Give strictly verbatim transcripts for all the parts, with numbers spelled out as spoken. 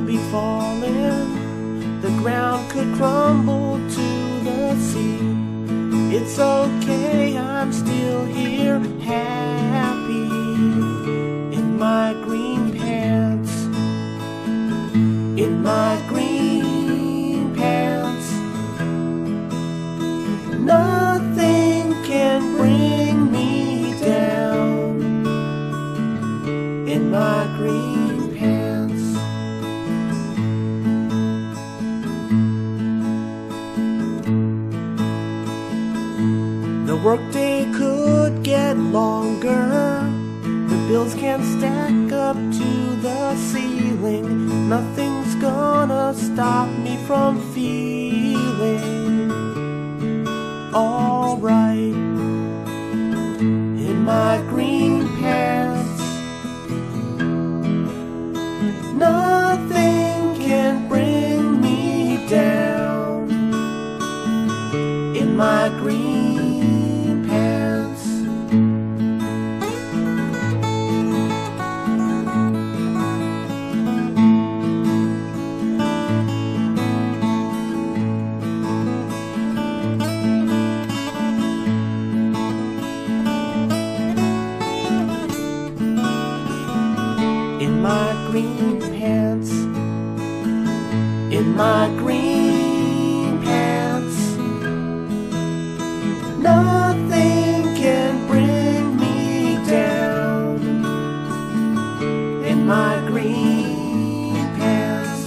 could be falling, the ground could crumble to the sea. It's okay, I'm still here, happy in my green pants, in my green pants. Nothing can bring me down in my green pants. The workday could get longer, the bills can stack up to the ceiling. Nothing's gonna stop me from feeling alright in my green pants. Nothing can bring me down in my green pants. In my green pants, in my green pants. Nothing can bring me down in my green pants.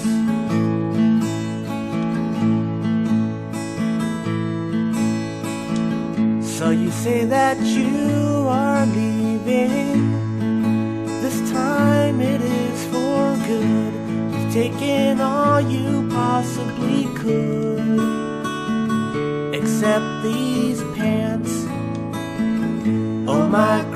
So you say that you are leaving, this time it is for good. You've taken all you possibly could, except these pants. Oh my